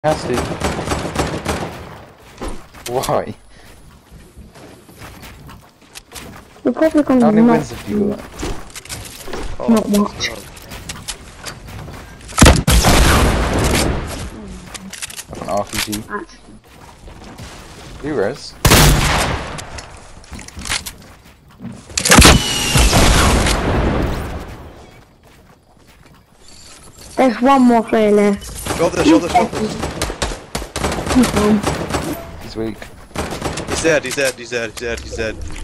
Has to. Why? We're probably gonna How many not, wins have you got? not much. An RPG. Actually. You res. There's one more player left. Shot this. He's home. He's weak. He's dead.